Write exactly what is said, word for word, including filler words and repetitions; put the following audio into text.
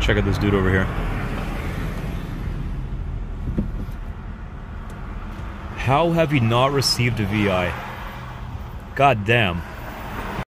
Check out this dude over here. How have you not received a V I? God damn.